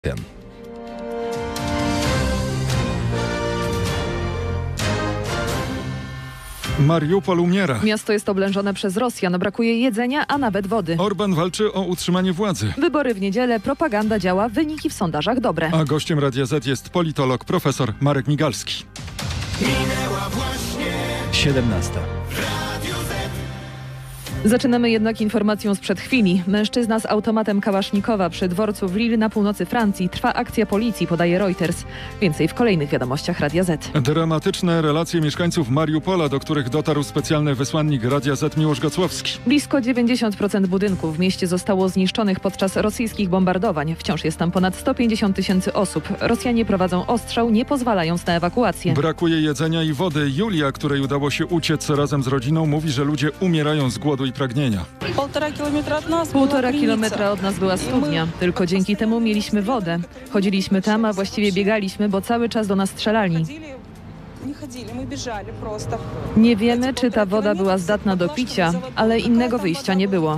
Mariupol umiera. Miasto jest oblężone przez Rosjan, brakuje jedzenia, a nawet wody. Orban walczy o utrzymanie władzy. Wybory w niedzielę, propaganda działa, wyniki w sondażach dobre. A gościem Radia Z jest politolog profesor Marek Migalski. Minęła właśnie 17. Zaczynamy jednak informacją sprzed chwili. Mężczyzna z automatem kałasznikowa przy dworcu w Lille na północy Francji. Trwa akcja policji, podaje Reuters. Więcej w kolejnych wiadomościach Radia Z. Dramatyczne relacje mieszkańców Mariupola, do których dotarł specjalny wysłannik Radia Z Miłosz Gocłowski. Blisko 90% budynków w mieście zostało zniszczonych podczas rosyjskich bombardowań. Wciąż jest tam ponad 150 000 osób. Rosjanie prowadzą ostrzał, nie pozwalając na ewakuację. Brakuje jedzenia i wody. Julia, której udało się uciec razem z rodziną, mówi, że ludzie umierają z głodu i pragnienia. 1,5 kilometra od nas była studnia. Tylko dzięki temu mieliśmy wodę. Chodziliśmy tam, a właściwie biegaliśmy, bo cały czas do nas strzelali. Nie wiemy, czy ta woda była zdatna do picia, ale innego wyjścia nie było.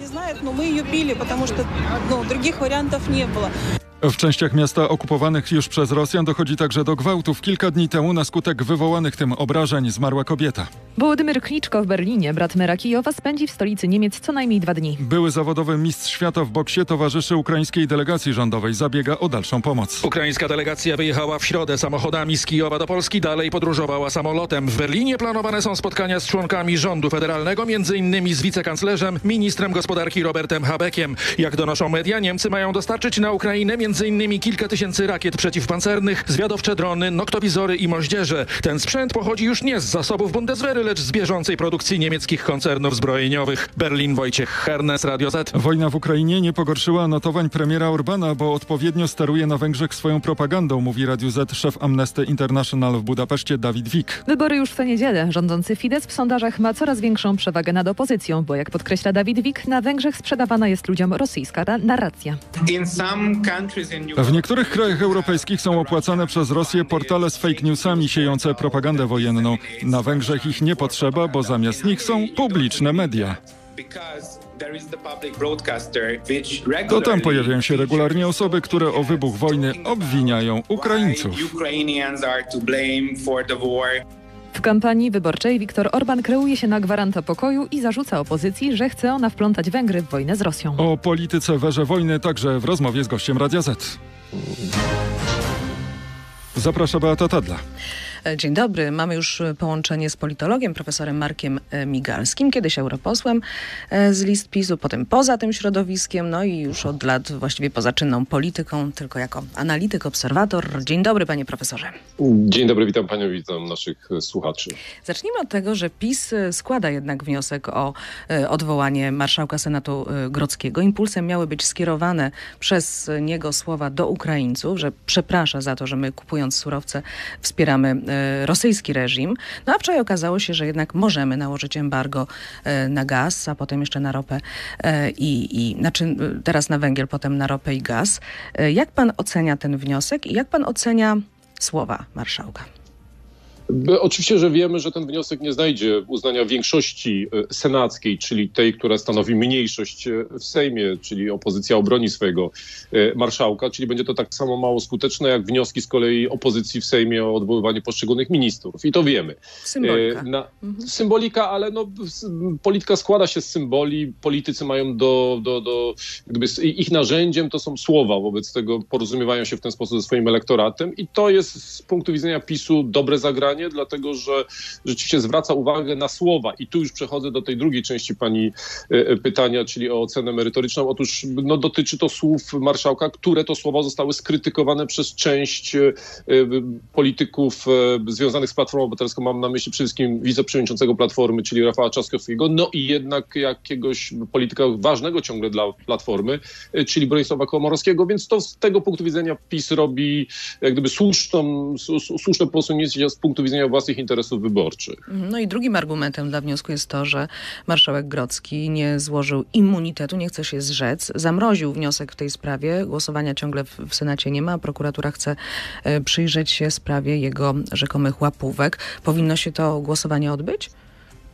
W częściach miasta okupowanych już przez Rosjan dochodzi także do gwałtów. Kilka dni temu na skutek wywołanych tym obrażeń zmarła kobieta. Wołodymyr Kliczko w Berlinie, brat mera Kijowa, spędzi w stolicy Niemiec co najmniej 2 dni. Były zawodowy mistrz świata w boksie towarzyszy ukraińskiej delegacji rządowej. Zabiega o dalszą pomoc. Ukraińska delegacja wyjechała w środę samochodami z Kijowa do Polski, dalej podróżowała samolotem. W Berlinie planowane są spotkania z członkami rządu federalnego, m.in. z wicekanclerzem, ministrem gospodarki Robertem Habeckiem. Jak donoszą media, Niemcy mają dostarczyć na Ukrainę m.in. kilka tysięcy rakiet przeciwpancernych, zwiadowcze drony, noktowizory i moździerze. Ten sprzęt pochodzi już nie z zasobów Bundeswehry, lecz z bieżącej produkcji niemieckich koncernów zbrojeniowych. Berlin, Wojciech Hernes, Radio Z. Wojna w Ukrainie nie pogorszyła notowań premiera Orbana, bo odpowiednio steruje na Węgrzech swoją propagandą, mówi Radio Z szef Amnesty International w Budapeszcie Dawid Wik. Wybory już w tę niedzielę. Rządzący Fidesz w sondażach ma coraz większą przewagę nad opozycją, bo jak podkreśla Dawid Wik, na Węgrzech sprzedawana jest ludziom rosyjska narracja. W niektórych krajach europejskich są opłacane przez Rosję portale z fake newsami siejące propagandę wojenną. Na Węgrzech ich nie potrzeba, bo zamiast nich są publiczne media. To tam pojawiają się regularnie osoby, które o wybuch wojny obwiniają Ukraińców. W kampanii wyborczej Viktor Orban kreuje się na gwaranta pokoju i zarzuca opozycji, że chce ona wplątać Węgry w wojnę z Rosją. O polityce w erze wojny także w rozmowie z gościem Radia Z. Zaprasza Beata Tadla. Dzień dobry. Mamy już połączenie z politologiem, profesorem Markiem Migalskim, kiedyś europosłem z list PiS-u, potem poza tym środowiskiem, no i już od lat właściwie poza czynną polityką, tylko jako analityk, obserwator. Dzień dobry, panie profesorze. Dzień dobry, witam panią, witam naszych słuchaczy. Zacznijmy od tego, że PiS składa jednak wniosek o odwołanie marszałka Senatu Grodzkiego. Impulsem miały być skierowane przez niego słowa do Ukraińców, że przeprasza za to, że my kupując surowce wspieramy rosyjski reżim. No a wczoraj okazało się, że jednak możemy nałożyć embargo na gaz, a potem jeszcze na ropę znaczy teraz na węgiel, potem na ropę i gaz. Jak pan ocenia ten wniosek i jak pan ocenia słowa marszałka? Oczywiście, że wiemy, że ten wniosek nie znajdzie uznania większości senackiej, czyli tej, która stanowi mniejszość w Sejmie, czyli opozycja obroni swojego marszałka, czyli będzie to tak samo mało skuteczne jak wnioski z kolei opozycji w Sejmie o odwoływanie poszczególnych ministrów. I to wiemy. Symbolika. Symbolika, ale polityka składa się z symboli. Politycy mają ich narzędziem to są słowa, wobec tego porozumiewają się w ten sposób ze swoim elektoratem i to jest z punktu widzenia PiS-u dobre zagranie, dlatego że rzeczywiście zwraca uwagę na słowa. I tu już przechodzę do tej drugiej części pani pytania, czyli o ocenę merytoryczną. Otóż dotyczy to słów marszałka, które to słowa zostały skrytykowane przez część polityków związanych z Platformą Obywatelską. Mam na myśli przede wszystkim wiceprzewodniczącego Platformy, czyli Rafała Trzaskowskiego, no i jednak jakiegoś polityka ważnego ciągle dla Platformy, czyli Bronisława Komorowskiego, więc to z tego punktu widzenia PiS robi jak gdyby słuszne posunięcie z punktu widzenia własnych interesów wyborczych. No i drugim argumentem dla wniosku jest to, że marszałek Grodzki nie złożył immunitetu, nie chce się zrzec, zamroził wniosek w tej sprawie. Głosowania ciągle w Senacie nie ma. Prokuratura chce przyjrzeć się sprawie jego rzekomych łapówek. Powinno się to głosowanie odbyć?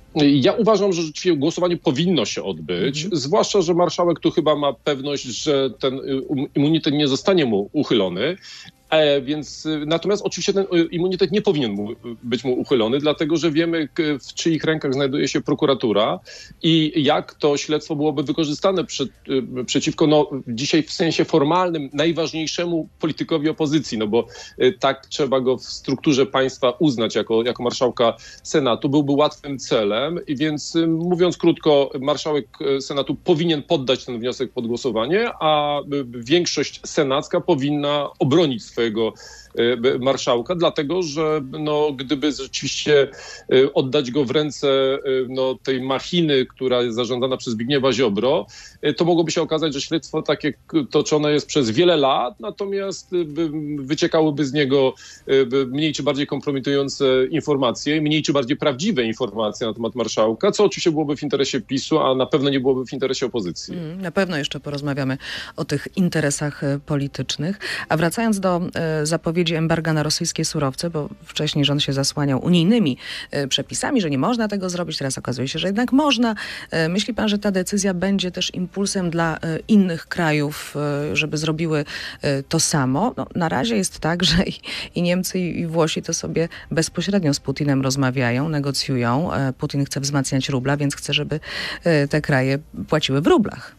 Ja uważam, że rzeczywiście głosowanie powinno się odbyć, zwłaszcza, że marszałek tu chyba ma pewność, że ten immunitet nie zostanie mu uchylony. Natomiast oczywiście ten immunitet nie powinien być mu uchylony, dlatego że wiemy, w czyich rękach znajduje się prokuratura i jak to śledztwo byłoby wykorzystane przeciwko dzisiaj w sensie formalnym najważniejszemu politykowi opozycji, no bo tak trzeba go w strukturze państwa uznać jako marszałka Senatu. Byłby łatwym celem, i więc mówiąc krótko, marszałek Senatu powinien poddać ten wniosek pod głosowanie, a większość senacka powinna obronić swojego marszałka, dlatego że gdyby rzeczywiście oddać go w ręce tej machiny, która jest zarządzana przez Zbigniewa Ziobro, to mogłoby się okazać, że śledztwo takie toczone jest przez wiele lat, natomiast wyciekałyby z niego mniej czy bardziej kompromitujące informacje, mniej czy bardziej prawdziwe informacje na temat marszałka, co oczywiście byłoby w interesie PiS-u, a na pewno nie byłoby w interesie opozycji. Na pewno jeszcze porozmawiamy o tych interesach politycznych. A wracając do zapowiedzi embarga na rosyjskie surowce, bo wcześniej rząd się zasłaniał unijnymi przepisami, że nie można tego zrobić, teraz okazuje się, że jednak można. Myśli pan, że ta decyzja będzie też impulsem dla innych krajów, żeby zrobiły to samo? Na razie jest tak, że i Niemcy, i Włosi to sobie bezpośrednio z Putinem rozmawiają, negocjują. Putin chce wzmacniać rubla, więc chce, żeby te kraje płaciły w rublach.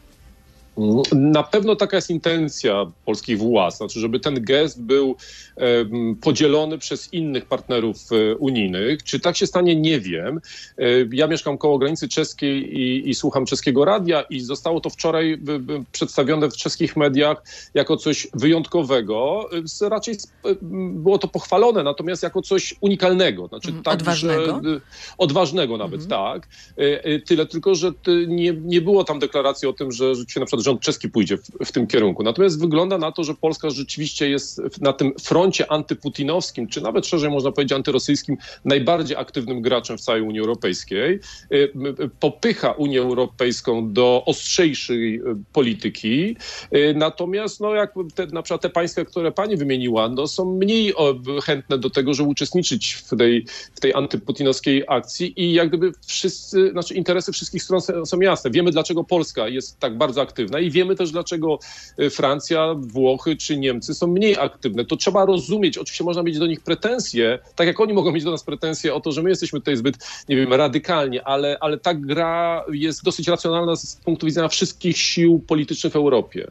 Na pewno taka jest intencja polskich władz, znaczy, żeby ten gest był podzielony przez innych partnerów unijnych. Czy tak się stanie, nie wiem. Ja mieszkam koło granicy czeskiej i słucham czeskiego radia i zostało to wczoraj przedstawione w czeskich mediach jako coś wyjątkowego. Raczej było to pochwalone, natomiast jako coś unikalnego. Znaczy, odważnego? Odważnego nawet, tak. Tyle tylko, że nie było tam deklaracji o tym, że się na przykład rząd czeski pójdzie w tym kierunku. Natomiast wygląda na to, że Polska rzeczywiście jest na tym froncie antyputinowskim, czy nawet szerzej można powiedzieć antyrosyjskim, najbardziej aktywnym graczem w całej Unii Europejskiej. Popycha Unię Europejską do ostrzejszej polityki. Natomiast jak na przykład te państwa, które pani wymieniła, są mniej chętne do tego, żeby uczestniczyć w tej antyputinowskiej akcji i jak gdyby interesy wszystkich stron są jasne. Wiemy, dlaczego Polska jest tak bardzo aktywna i wiemy też, dlaczego Francja, Włochy czy Niemcy są mniej aktywne. To trzeba rozumieć. Oczywiście można mieć do nich pretensje, tak jak oni mogą mieć do nas pretensje o to, że my jesteśmy tutaj zbyt, nie wiem, radykalni, ale ta gra jest dosyć racjonalna z punktu widzenia wszystkich sił politycznych w Europie.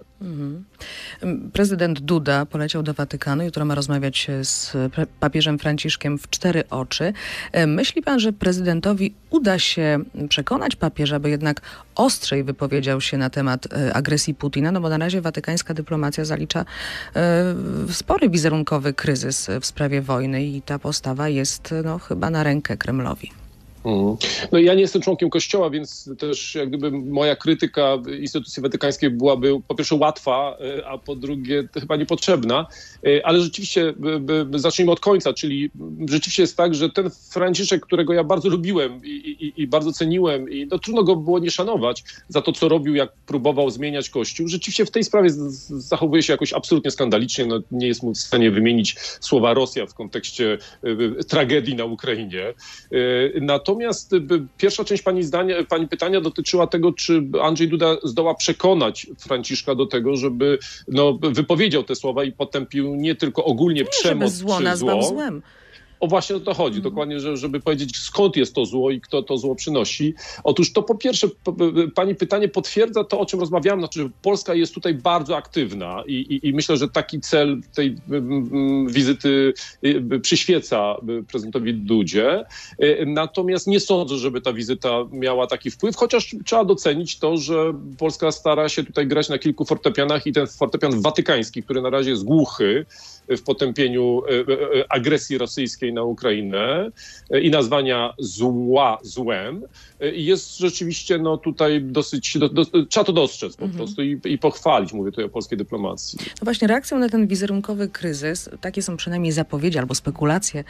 Prezydent Duda poleciał do Watykanu. Jutro ma rozmawiać z papieżem Franciszkiem w 4 oczy. Myśli pan, że prezydentowi uda się przekonać papieża, by jednak ostrzej wypowiedział się na temat agresji Putina? Bo na razie watykańska dyplomacja zalicza spory wizerunkowy kryzys w sprawie wojny i ta postawa jest chyba na rękę Kremlowi. Ja nie jestem członkiem Kościoła, więc też jak gdyby moja krytyka instytucji watykańskiej byłaby po pierwsze łatwa, a po drugie chyba niepotrzebna. Ale rzeczywiście zacznijmy od końca, czyli rzeczywiście jest tak, że ten Franciszek, którego ja bardzo lubiłem i bardzo ceniłem i trudno go było nie szanować za to, co robił, jak próbował zmieniać Kościół, rzeczywiście w tej sprawie zachowuje się jakoś absolutnie skandalicznie. Nie jest mu w stanie wymienić słowa Rosja w kontekście tragedii na Ukrainie. Natomiast pierwsza część pani pytania dotyczyła tego, czy Andrzej Duda zdoła przekonać Franciszka do tego, żeby wypowiedział te słowa i potępił nie tylko ogólnie przemoc żeby zło czy nazwał zło. złem. O właśnie o to chodzi, dokładnie, żeby powiedzieć, skąd jest to zło i kto to zło przynosi. Otóż to po pierwsze, pani pytanie potwierdza to, o czym rozmawiałem, znaczy, że Polska jest tutaj bardzo aktywna i myślę, że taki cel tej wizyty przyświeca prezydentowi Dudzie. Natomiast nie sądzę, żeby ta wizyta miała taki wpływ, chociaż trzeba docenić to, że Polska stara się tutaj grać na kilku fortepianach i ten fortepian watykański, który na razie jest głuchy w potępieniu agresji rosyjskiej na Ukrainę i nazwania zła złem, jest rzeczywiście tutaj dosyć, trzeba to dostrzec po prostu i pochwalić, mówię tutaj o polskiej dyplomacji. No właśnie, reakcją na ten wizerunkowy kryzys, takie są przynajmniej zapowiedzi albo spekulacje,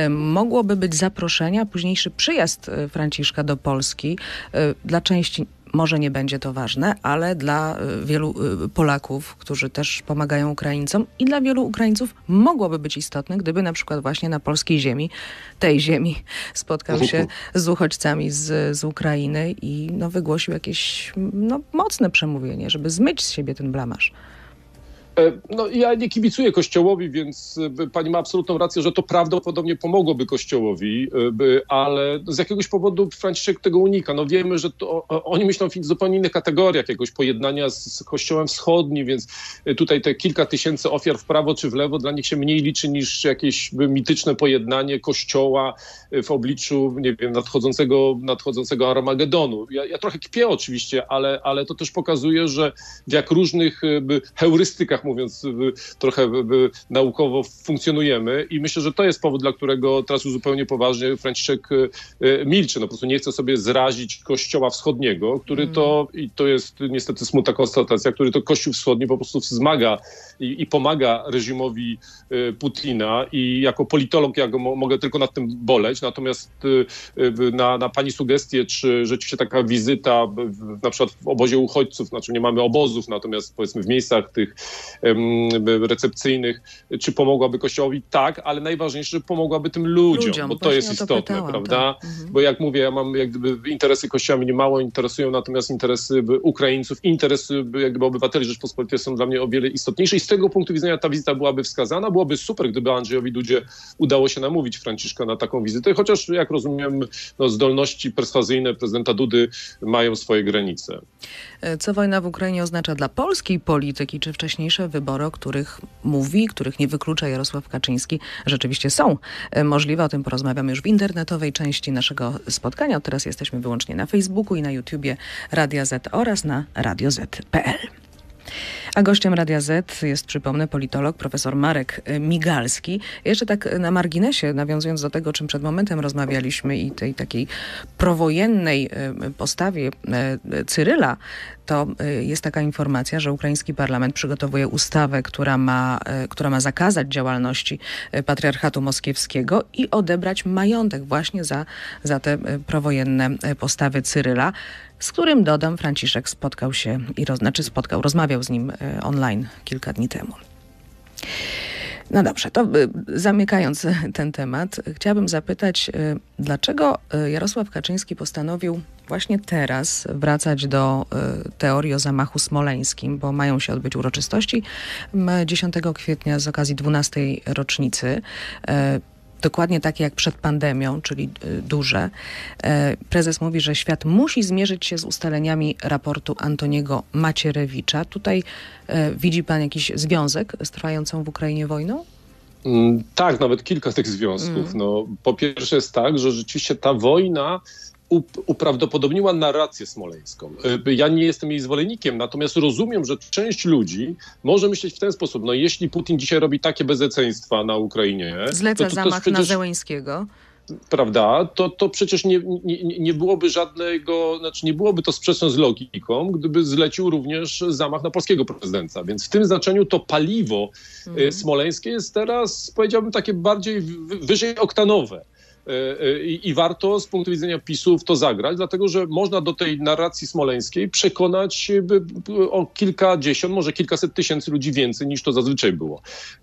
mogłoby być zaproszenie, a późniejszy przyjazd Franciszka do Polski dla części może nie będzie to ważne, ale dla wielu Polaków, którzy też pomagają Ukraińcom i dla wielu Ukraińców mogłoby być istotne, gdyby na przykład właśnie na polskiej ziemi, tej ziemi, spotkał się z uchodźcami z Ukrainy i wygłosił jakieś mocne przemówienie, żeby zmyć z siebie ten blamaż. Ja nie kibicuję Kościołowi, więc pani ma absolutną rację, że to prawdopodobnie pomogłoby Kościołowi, ale z jakiegoś powodu Franciszek tego unika. Wiemy, że oni myślą w zupełnie innych kategoriach jakiegoś pojednania z Kościołem Wschodnim, więc tutaj te kilka tysięcy ofiar w prawo czy w lewo dla nich się mniej liczy niż jakieś mityczne pojednanie Kościoła w obliczu, nie wiem, nadchodzącego Armagedonu. Ja trochę kpię oczywiście, ale to też pokazuje, że w jak różnych heurystykach, mówiąc trochę naukowo, funkcjonujemy i myślę, że to jest powód, dla którego teraz już zupełnie poważnie Franciszek milczy. Po prostu nie chce sobie zrazić Kościoła Wschodniego, który i to jest niestety smutna konstatacja, który to Kościół Wschodni po prostu wzmaga i pomaga reżimowi Putina i jako politolog ja go mogę tylko nad tym boleć, natomiast na pani sugestie, czy rzeczywiście taka wizyta na przykład w obozie uchodźców, nie mamy obozów, natomiast powiedzmy w miejscach tych recepcyjnych, czy pomogłaby Kościołowi? Tak, ale najważniejsze, że pomogłaby tym ludziom, bo to jest istotne, prawda? Tak. Bo jak mówię, ja mam interesy Kościoła mnie mało interesują, natomiast interesy Ukraińców, interesy obywateli Rzeczpospolitej są dla mnie o wiele istotniejsze i z tego punktu widzenia ta wizyta byłaby wskazana. Byłoby super, gdyby Andrzejowi Dudzie udało się namówić Franciszka na taką wizytę, chociaż jak rozumiem, zdolności perswazyjne prezydenta Dudy mają swoje granice. Co wojna w Ukrainie oznacza dla polskiej polityki? Czy wcześniejsze wybory, o których mówi, których nie wyklucza Jarosław Kaczyński, rzeczywiście są możliwe? O tym porozmawiamy już w internetowej części naszego spotkania. Od teraz jesteśmy wyłącznie na Facebooku i na YouTubie Radia Z oraz na radioz.pl. A gościem Radia Z jest, przypomnę, politolog profesor Marek Migalski. Jeszcze tak na marginesie, nawiązując do tego, o czym przed momentem rozmawialiśmy i tej takiej prowojennej postawie Cyryla, to jest taka informacja, że ukraiński parlament przygotowuje ustawę, która ma zakazać działalności patriarchatu moskiewskiego i odebrać majątek właśnie za te prowojenne postawy Cyryla, z którym, dodam, Franciszek rozmawiał z nim online kilka dni temu. No dobrze, to zamykając ten temat, chciałabym zapytać, dlaczego Jarosław Kaczyński postanowił właśnie teraz wracać do teorii o zamachu smoleńskim, bo mają się odbyć uroczystości 10 kwietnia z okazji 12. rocznicy. Dokładnie takie jak przed pandemią, czyli duże. Prezes mówi, że świat musi zmierzyć się z ustaleniami raportu Antoniego Macierewicza. Tutaj widzi pan jakiś związek z trwającą w Ukrainie wojną? Tak, nawet kilka tych związków. Po pierwsze jest tak, że rzeczywiście ta wojna uprawdopodobniła narrację smoleńską. Ja nie jestem jej zwolennikiem, natomiast rozumiem, że część ludzi może myśleć w ten sposób. Jeśli Putin dzisiaj robi takie bezeceństwa na Ukrainie... Zleca zamach przecież na Zełeńskiego. Prawda, to przecież nie byłoby nie byłoby to sprzeczne z logiką, gdyby zlecił również zamach na polskiego prezydenta. Więc w tym znaczeniu to paliwo smoleńskie jest teraz, powiedziałbym, takie bardziej wyżej oktanowe. I warto z punktu widzenia PiS-u w to zagrać, dlatego że można do tej narracji smoleńskiej przekonać o kilkadziesiąt, może kilkaset tysięcy ludzi więcej niż to zazwyczaj było.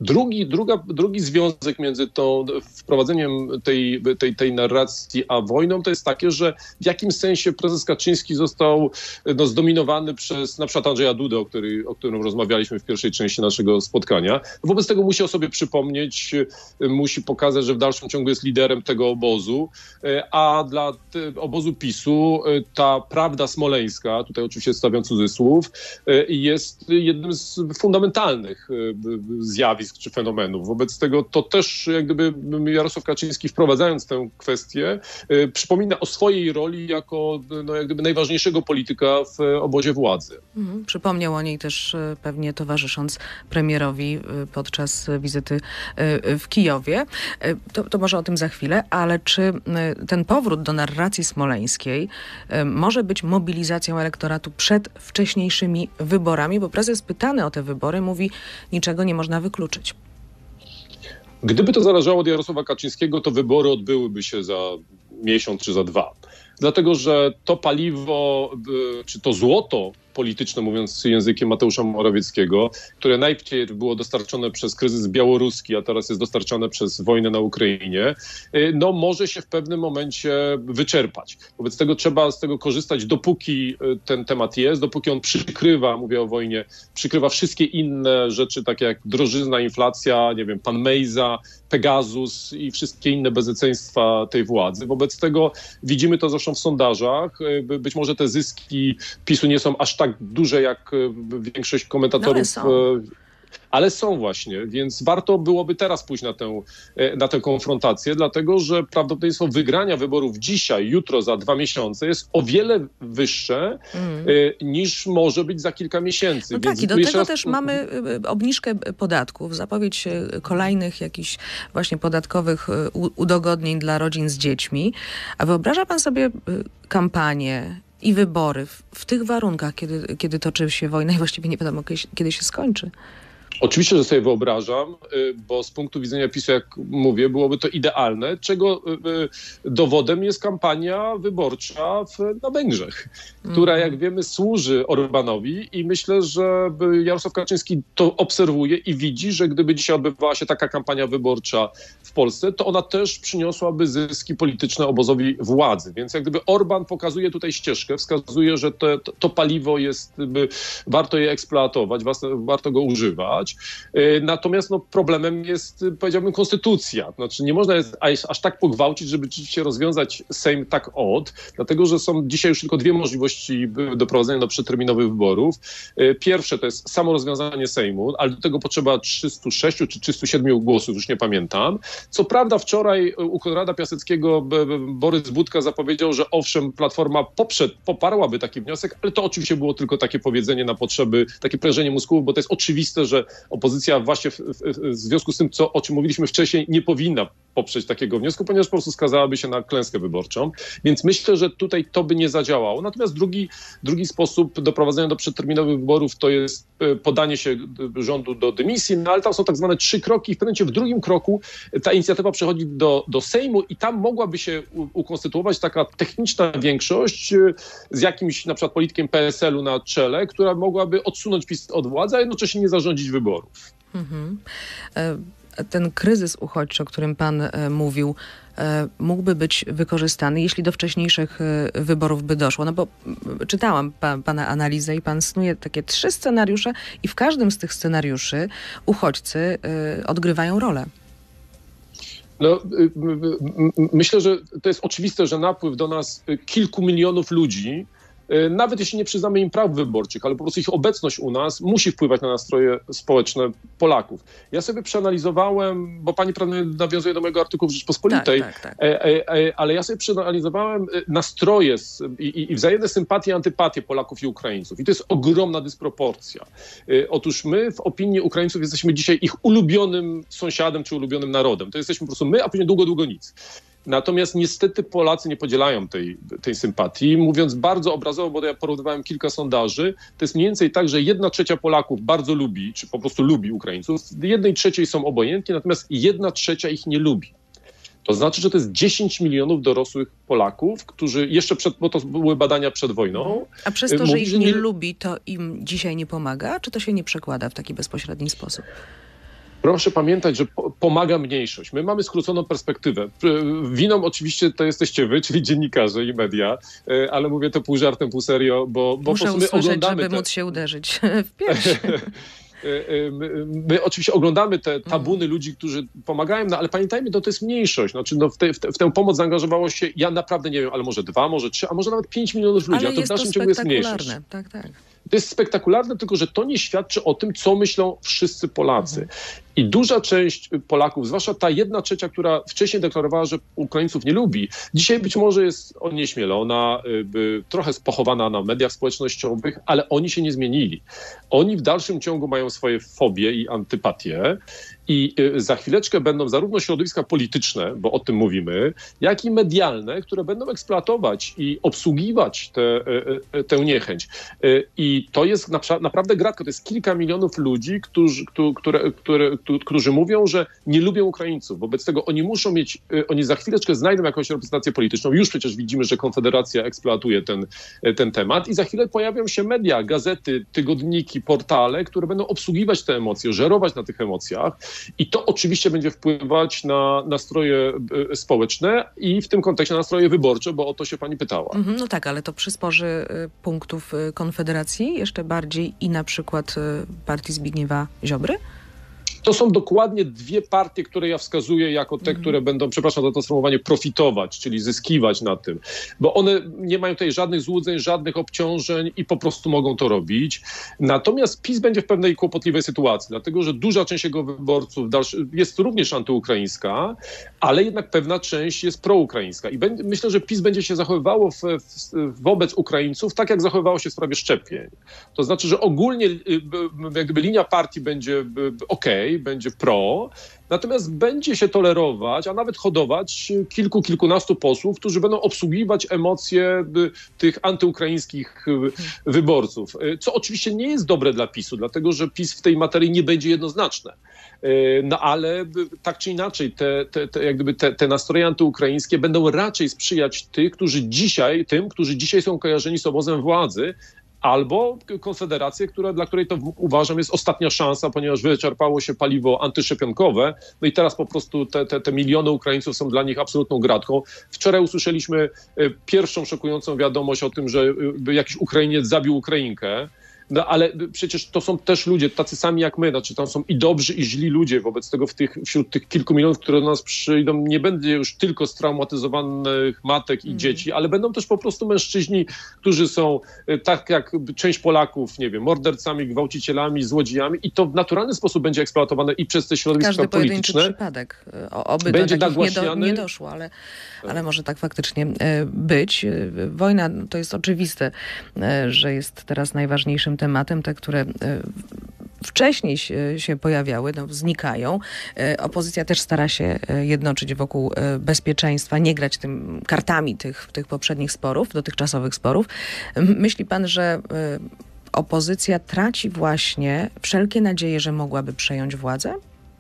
Drugi związek między wprowadzeniem tej narracji a wojną to jest takie, że w jakimś sensie prezes Kaczyński został zdominowany przez na przykład Andrzeja Dudę, o którym rozmawialiśmy w pierwszej części naszego spotkania. Wobec tego musi o sobie przypomnieć, musi pokazać, że w dalszym ciągu jest liderem tego obozu, a dla obozu PiS-u ta prawda smoleńska, tutaj oczywiście stawiam cudzysłów, jest jednym z fundamentalnych zjawisk czy fenomenów. Wobec tego to też jak gdyby Jarosław Kaczyński, wprowadzając tę kwestię, przypomina o swojej roli jako jak gdyby najważniejszego polityka w obozie władzy. Przypomniał o niej też pewnie towarzysząc premierowi podczas wizyty w Kijowie. To może o tym za chwilę, ale czy ten powrót do narracji smoleńskiej może być mobilizacją elektoratu przed wcześniejszymi wyborami? Bo prezes pytany o te wybory mówi, niczego nie można wykluczyć. Gdyby to zależało od Jarosława Kaczyńskiego, to wybory odbyłyby się za miesiąc czy za 2. dlatego że to paliwo, czy to złoto polityczne, mówiąc językiem Mateusza Morawieckiego, które najpierw było dostarczone przez kryzys białoruski, a teraz jest dostarczane przez wojnę na Ukrainie, no może się w pewnym momencie wyczerpać. Wobec tego trzeba z tego korzystać, dopóki ten temat jest, dopóki on przykrywa, mówię o wojnie, przykrywa wszystkie inne rzeczy, takie jak drożyzna, inflacja, nie wiem, pan Mejza, Pegasus i wszystkie inne bezeceństwa tej władzy. Wobec tego widzimy to zresztą w sondażach. Być może te zyski PiS-u nie są aż tak duże, jak większość komentatorów. Ale są właśnie, więc warto byłoby teraz pójść na tę konfrontację, dlatego że prawdopodobieństwo wygrania wyborów dzisiaj, jutro, za 2 miesiące jest o wiele wyższe niż może być za kilka miesięcy. No więc tak, i do tego też mamy obniżkę podatków, zapowiedź kolejnych jakichś właśnie podatkowych udogodnień dla rodzin z dziećmi. A wyobraża pan sobie kampanię i wybory w tych warunkach, kiedy toczy się wojna i właściwie nie wiadomo, kiedy się skończy? Oczywiście, że sobie wyobrażam, bo z punktu widzenia PiS-u, jak mówię, byłoby to idealne, czego dowodem jest kampania wyborcza na Węgrzech, która, jak wiemy, służy Orbánowi i myślę, że Jarosław Kaczyński to obserwuje i widzi, że gdyby dzisiaj odbywała się taka kampania wyborcza w Polsce, to ona też przyniosłaby zyski polityczne obozowi władzy. Więc jak gdyby Orbán pokazuje tutaj ścieżkę, wskazuje, że to paliwo jest, warto je eksploatować, warto go używać. Natomiast problemem jest, powiedziałbym, konstytucja. Znaczy nie można aż tak pogwałcić, żeby rzeczywiście rozwiązać Sejm tak dlatego że są dzisiaj już tylko 2 możliwości doprowadzenia do przedterminowych wyborów. Pierwsze to jest samo rozwiązanie Sejmu, ale do tego potrzeba 306 czy 307 głosów, już nie pamiętam. Co prawda wczoraj u Konrada Piaseckiego Borys Budka zapowiedział, że owszem, Platforma poparłaby taki wniosek, ale to oczywiście było tylko takie powiedzenie na potrzeby, takie prężenie mózgów, bo to jest oczywiste, że opozycja właśnie w związku z tym, o czym mówiliśmy wcześniej, nie powinna poprzeć takiego wniosku, ponieważ po prostu skazałaby się na klęskę wyborczą. Więc myślę, że tutaj to by nie zadziałało. Natomiast drugi sposób doprowadzenia do przedterminowych wyborów to jest podanie się rządu do dymisji, ale tam są tak zwane 3 kroki i w pewnym momencie w drugim kroku ta inicjatywa przechodzi do Sejmu i tam mogłaby się ukonstytuować taka techniczna większość z jakimś na przykład politykiem PSL-u na czele, która mogłaby odsunąć PiS od władzy, a jednocześnie nie zarządzić wyborów. Ten kryzys uchodźczy, o którym pan mówił, mógłby być wykorzystany, jeśli do wcześniejszych wyborów by doszło. No bo czytałam pana analizę i pan snuje takie 3 scenariusze i w każdym z tych scenariuszy uchodźcy odgrywają rolę. No, myślę, że to jest oczywiste, że napływ do nas kilku milionów ludzi, nawet jeśli nie przyznamy im praw wyborczych, ale po prostu ich obecność u nas musi wpływać na nastroje społeczne Polaków. Ja sobie przeanalizowałem, bo pani prawda nawiązuje do mojego artykułu w Rzeczpospolitej, tak. Ale ja sobie przeanalizowałem nastroje i wzajemne sympatie i antypatie Polaków i Ukraińców. I to jest ogromna dysproporcja. Otóż my w opinii Ukraińców jesteśmy dzisiaj ich ulubionym sąsiadem czy ulubionym narodem. To jesteśmy po prostu my, a później długo nic. Natomiast niestety Polacy nie podzielają tej sympatii. Mówiąc bardzo obrazowo, bo ja porównywałem kilka sondaży, to jest mniej więcej tak, że 1/3 Polaków bardzo lubi, czy po prostu lubi Ukraińców, 1/3 są obojętni, natomiast 1/3 ich nie lubi. To znaczy, że to jest 10 milionów dorosłych Polaków, którzy jeszcze bo to były badania przed wojną. A przez to, że ich nie lubi, to im dzisiaj nie pomaga? Czy to się nie przekłada w taki bezpośredni sposób? Proszę pamiętać, że pomaga mniejszość. My mamy skróconą perspektywę. Winą oczywiście to jesteście wy, czyli dziennikarze i media, ale mówię to pół żartem, pół serio, bo muszę po prostu my usłyszeć, oglądamy żeby móc się uderzyć w pierś. My oczywiście oglądamy te tabuny ludzi, którzy pomagają, ale pamiętajmy, to jest mniejszość. Znaczy, w tę pomoc zaangażowało się, ja naprawdę nie wiem, ale może 2, może 3, a może nawet 5 milionów ludzi, ale a to w dalszym ciągu jest mniejszość. Tak. To jest spektakularne, tylko że to nie świadczy o tym, co myślą wszyscy Polacy. I duża część Polaków, zwłaszcza ta 1/3, która wcześniej deklarowała, że Ukraińców nie lubi, dzisiaj być może jest onieśmielona, trochę pochowana na mediach społecznościowych, ale oni się nie zmienili. Oni w dalszym ciągu mają swoje fobie i antypatie i za chwileczkę będą zarówno środowiska polityczne, bo o tym mówimy, jak i medialne, które będą eksploatować i obsługiwać tę niechęć. I to jest naprawdę gratka. To jest kilka milionów ludzi, którzy mówią, że nie lubią Ukraińców. Wobec tego oni za chwileczkę znajdą jakąś reprezentację polityczną. Już przecież widzimy, że Konfederacja eksploatuje ten temat i za chwilę pojawią się media, gazety, tygodniki, portale, które będą obsługiwać te emocje, żerować na tych emocjach i to oczywiście będzie wpływać na nastroje społeczne i w tym kontekście na nastroje wyborcze, bo o to się pani pytała. No tak, ale to przysporzy punktów Konfederacji jeszcze bardziej i na przykład partii Zbigniewa Ziobry? To są dokładnie dwie partie, które ja wskazuję jako te, które będą, przepraszam za to sformułowanie, profitować, czyli zyskiwać na tym. Bo one nie mają tutaj żadnych złudzeń, żadnych obciążeń i po prostu mogą to robić. Natomiast PiS będzie w pewnej kłopotliwej sytuacji, dlatego że duża część jego wyborców jest również antyukraińska, ale jednak pewna część jest proukraińska. I myślę, że PiS będzie się zachowywało wobec Ukraińców tak, jak zachowywało się w sprawie szczepień. To znaczy, że ogólnie jakby linia partii będzie będzie pro, natomiast będzie się tolerować, a nawet hodować kilkunastu posłów, którzy będą obsługiwać emocje tych antyukraińskich wyborców. Co oczywiście nie jest dobre dla PiS-u, dlatego że PiS w tej materii nie będzie jednoznaczne. No ale tak czy inaczej te nastroje antyukraińskie będą raczej sprzyjać tym, którzy dzisiaj są kojarzeni z obozem władzy, albo Konfederację, dla której to uważam jest ostatnia szansa, ponieważ wyczerpało się paliwo antyszczepionkowe. No i teraz po prostu te miliony Ukraińców są dla nich absolutną gratką. Wczoraj usłyszeliśmy pierwszą szokującą wiadomość o tym, że jakiś Ukrainiec zabił Ukrainkę. No ale przecież to są też ludzie tacy sami jak my, znaczy tam są i dobrzy, i źli ludzie. Wobec tego wśród tych kilku milionów, które do nas przyjdą, nie będzie już tylko straumatyzowanych matek i dzieci, ale będą też po prostu mężczyźni, którzy są tak jak część Polaków, nie wiem, mordercami, gwałcicielami, złodziejami i to w naturalny sposób będzie eksploatowane i przez te środowiska polityczne. Każdy przypadek. Oby będzie do takich nie doszło, ale może tak faktycznie być. Wojna to jest oczywiste, że jest teraz najważniejszym tematem, te, które wcześniej się pojawiały, znikają. Opozycja też stara się jednoczyć wokół bezpieczeństwa, nie grać kartami tych poprzednich sporów, dotychczasowych sporów. Myśli pan, że opozycja traci właśnie wszelkie nadzieje, że mogłaby przejąć władzę?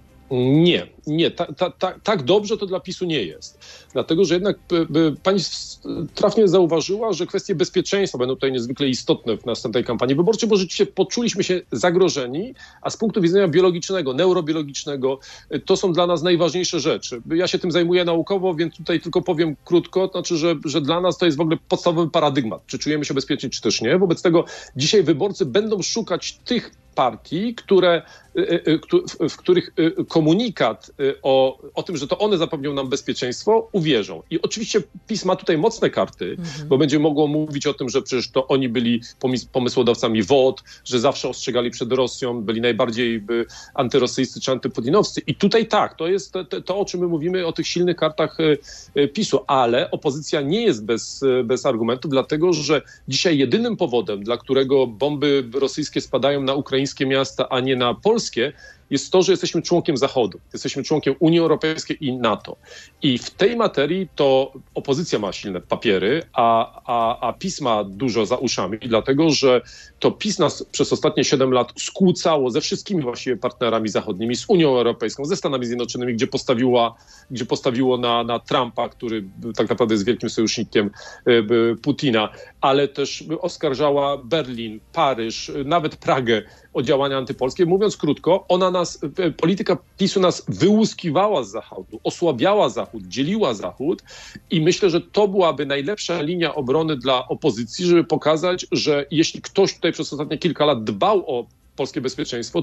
Nie. Tak dobrze to dla PiS-u nie jest. Dlatego, że jednak pani trafnie zauważyła, że kwestie bezpieczeństwa będą tutaj niezwykle istotne w następnej kampanii wyborczej, bo rzeczywiście poczuliśmy się zagrożeni, a z punktu widzenia biologicznego, neurobiologicznego, to są dla nas najważniejsze rzeczy. Ja się tym zajmuję naukowo, więc tutaj tylko powiem krótko, to znaczy, że dla nas to jest w ogóle podstawowy paradygmat, czy czujemy się bezpiecznie, czy też nie. Wobec tego dzisiaj wyborcy będą szukać tych partii, w których komunikat o tym, że to one zapewnią nam bezpieczeństwo, uwierzą. I oczywiście PiS ma tutaj mocne karty, bo będzie mogło mówić o tym, że przecież to oni byli pomysłodawcami WOT, że zawsze ostrzegali przed Rosją, byli najbardziej antyrosyjscy czy antyputinowscy. I tutaj tak, to jest to, o czym my mówimy, o tych silnych kartach PiS-u, ale opozycja nie jest bez argumentów, dlatego że dzisiaj jedynym powodem, dla którego bomby rosyjskie spadają na ukraińskie miasta, a nie na polskie, jest to, że jesteśmy członkiem Zachodu. Jesteśmy członkiem Unii Europejskiej i NATO. I w tej materii to opozycja ma silne papiery, a PiS ma dużo za uszami, dlatego że to PiS nas przez ostatnie 7 lat skłócało ze wszystkimi właściwie partnerami zachodnimi, z Unią Europejską, ze Stanami Zjednoczonymi, gdzie postawiło na Trumpa, który tak naprawdę jest wielkim sojusznikiem Putina, ale też oskarżała Berlin, Paryż, nawet Pragę o działania antypolskie. Mówiąc krótko, polityka PiS-u nas wyłuskiwała z Zachodu, osłabiała Zachód, dzieliła Zachód i myślę, że to byłaby najlepsza linia obrony dla opozycji, żeby pokazać, że jeśli ktoś tutaj przez ostatnie kilka lat dbał o polskie bezpieczeństwo,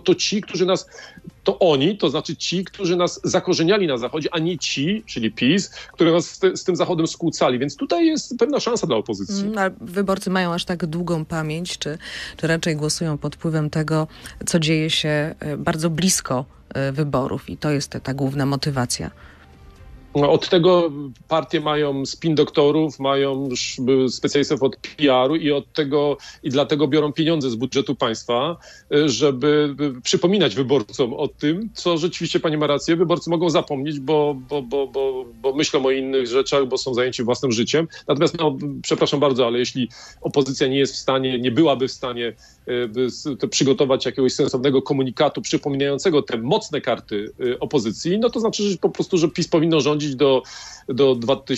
to znaczy ci, którzy nas zakorzeniali na Zachodzie, a nie ci, czyli PiS, które nas z tym Zachodem skłócali. Więc tutaj jest pewna szansa dla opozycji. A wyborcy mają aż tak długą pamięć, czy raczej głosują pod wpływem tego, co dzieje się bardzo blisko wyborów i to jest ta główna motywacja? Od tego partie mają spin doktorów, mają specjalistów od PR-u i dlatego biorą pieniądze z budżetu państwa, żeby przypominać wyborcom o tym, co rzeczywiście pani ma rację, wyborcy mogą zapomnieć, bo myślą o innych rzeczach, bo są zajęci własnym życiem. Natomiast, przepraszam bardzo, ale jeśli opozycja nie byłaby w stanie przygotować jakiegoś sensownego komunikatu przypominającego te mocne karty opozycji, no to znaczy, że po prostu, że PiS powinno rządzić do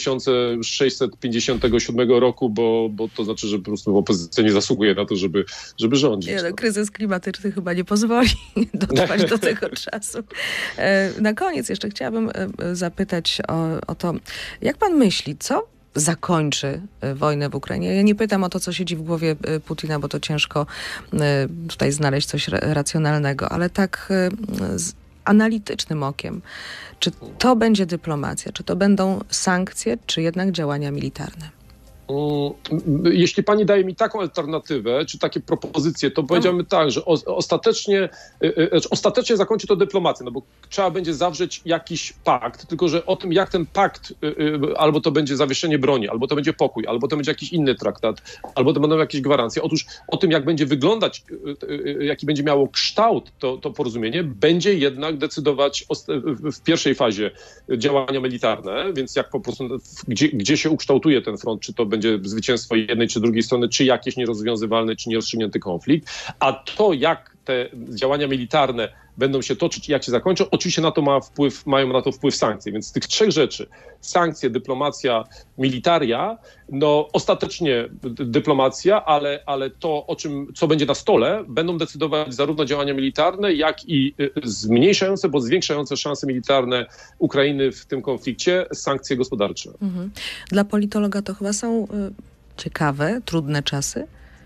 2657 roku, bo to znaczy, że po prostu opozycja nie zasługuje na to, żeby rządzić. Kryzys klimatyczny chyba nie pozwoli dotrwać do tego czasu. Na koniec jeszcze chciałabym zapytać o to, jak pan myśli, co zakończy wojnę w Ukrainie? Ja nie pytam o to, co siedzi w głowie Putina, bo to ciężko tutaj znaleźć coś racjonalnego, ale tak z analitycznym okiem. Czy to będzie dyplomacja? Czy to będą sankcje, czy jednak działania militarne? Jeśli pani daje mi taką alternatywę, czy takie propozycje, to powiedziałbym tak, że ostatecznie zakończy to dyplomację, no bo trzeba będzie zawrzeć jakiś pakt, tylko że o tym, jak ten pakt, albo to będzie zawieszenie broni, albo to będzie pokój, albo to będzie jakiś inny traktat, albo to będą jakieś gwarancje. Otóż o tym, jak będzie wyglądać, jaki będzie miało kształt to porozumienie, będzie jednak decydować w pierwszej fazie działania militarne, więc jak po prostu, gdzie się ukształtuje ten front, czy to będzie zwycięstwo jednej czy drugiej strony, czy jakieś nierozwiązywalny, czy nierozstrzygnięty konflikt, a to, jak te działania militarne będą się toczyć i jak się zakończą, oczywiście mają na to wpływ sankcje. Więc z tych trzech rzeczy, sankcje, dyplomacja, militaria, no ostatecznie dyplomacja, ale to, co będzie na stole, będą decydować zarówno działania militarne, jak i zmniejszające, bo zwiększające szanse militarne Ukrainy w tym konflikcie, sankcje gospodarcze. Mhm. Dla politologa to chyba są ciekawe, trudne czasy?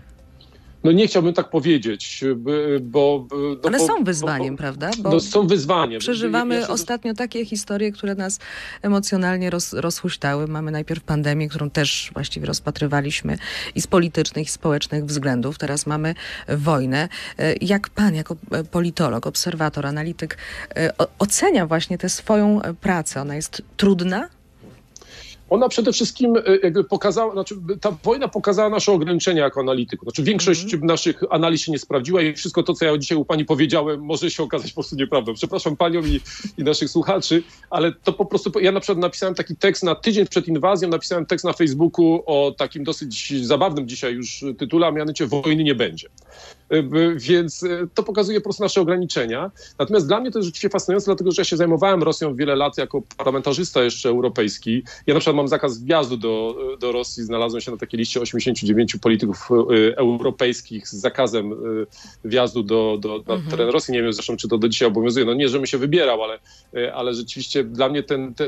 No nie chciałbym tak powiedzieć, bo... Ale są wyzwaniem, prawda? Bo są wyzwaniem. Przeżywamy ostatnio takie historie, które nas emocjonalnie rozhuśtały. Mamy najpierw pandemię, którą też właściwie rozpatrywaliśmy i z politycznych, i społecznych względów. Teraz mamy wojnę. Jak pan, jako politolog, obserwator, analityk, ocenia właśnie tę swoją pracę? Ona jest trudna? Ona przede wszystkim jakby pokazała, ta wojna pokazała nasze ograniczenia jako analityków. Większość naszych analiz się nie sprawdziła i wszystko to, co ja dzisiaj u pani powiedziałem, może się okazać po prostu nieprawdą. Przepraszam panią i naszych słuchaczy, ale to po prostu, ja na przykład napisałem taki tekst na tydzień przed inwazją, napisałem tekst na Facebooku o takim dosyć zabawnym dzisiaj już tytule, a mianowicie wojny nie będzie. Więc to pokazuje po prostu nasze ograniczenia. Natomiast dla mnie to jest rzeczywiście fascynujące, dlatego że ja się zajmowałem Rosją wiele lat jako parlamentarzysta jeszcze europejski. Ja na przykład mam zakaz wjazdu do Rosji. Znalazłem się na takiej liście 89 polityków europejskich z zakazem wjazdu na teren Rosji. Nie wiem zresztą, czy to do dzisiaj obowiązuje. No nie, żebym się wybierał, ale rzeczywiście dla mnie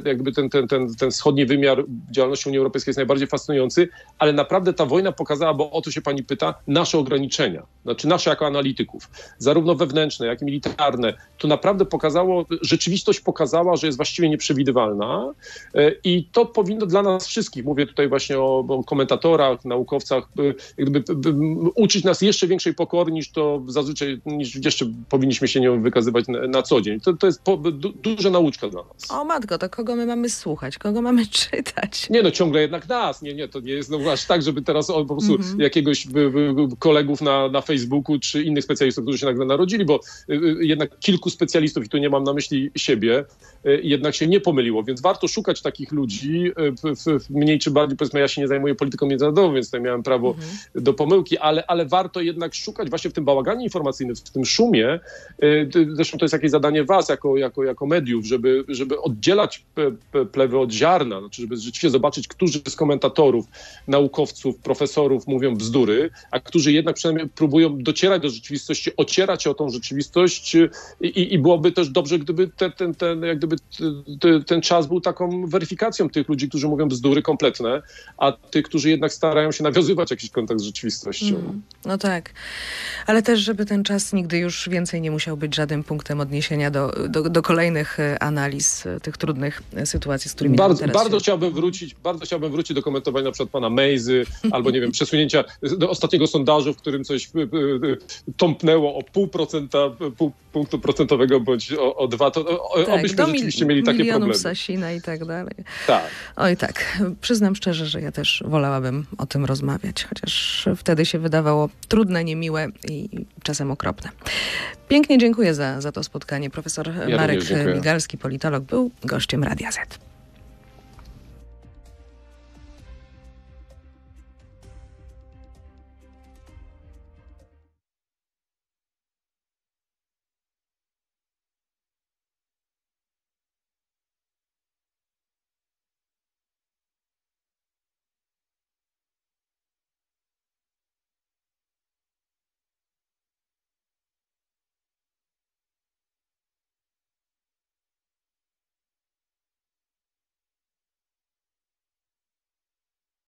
ten wschodni wymiar działalności Unii Europejskiej jest najbardziej fascynujący, ale naprawdę ta wojna pokazała, bo o to się pani pyta, nasze ograniczenia. Znaczy nasze jako analityków, zarówno wewnętrzne, jak i militarne. To naprawdę rzeczywistość pokazała, że jest właściwie nieprzewidywalna i to powinno dla nas wszystkich, mówię tutaj właśnie o komentatorach, naukowcach, uczyć nas jeszcze większej pokory niż to zazwyczaj, niż jeszcze powinniśmy się nią wykazywać na co dzień. To jest duża nauczka dla nas. O matko, to kogo my mamy słuchać? Kogo mamy czytać? Nie, no ciągle jednak nas. Nie, to nie jest aż tak, żeby teraz po prostu jakiegoś kolegów na Facebooku czy innych specjalistów, którzy się nagle narodzili, bo jednak kilku specjalistów, i tu nie mam na myśli siebie, jednak się nie pomyliło, więc warto szukać takich ludzi, mniej czy bardziej, powiedzmy, ja się nie zajmuję polityką międzynarodową, więc tutaj miałem prawo do pomyłki, ale warto jednak szukać właśnie w tym bałaganie informacyjnym, w tym szumie, zresztą to jest jakieś zadanie was jako mediów, żeby oddzielać plewy od ziarna, znaczy żeby rzeczywiście zobaczyć, którzy z komentatorów, naukowców, profesorów mówią bzdury, a którzy jednak przynajmniej próbują docierać do rzeczywistości, ocierać się o tą rzeczywistość i byłoby też dobrze, gdyby ten czas był taką weryfikacją tych ludzi, którzy mówią bzdury kompletne, a tych, którzy jednak starają się nawiązywać jakiś kontakt z rzeczywistością. No tak, ale też, żeby ten czas nigdy już więcej nie musiał być żadnym punktem odniesienia do kolejnych analiz tych trudnych sytuacji, z którymi bardzo chciałbym wrócić do komentowania na przykład pana Mejzy, albo nie wiem, przesunięcia do ostatniego sondażu, w którym coś tąpnęło o 0,5%, pół punktu procentowego bądź o 2, to obyśmy rzeczywiście mieli takie problemy. Sasina i tak dalej. Tak. Oj tak, przyznam szczerze, że ja też wolałabym o tym rozmawiać, chociaż wtedy się wydawało trudne, niemiłe i czasem okropne. Pięknie dziękuję za to spotkanie. Profesor Marek Migalski, politolog, był gościem Radia Z.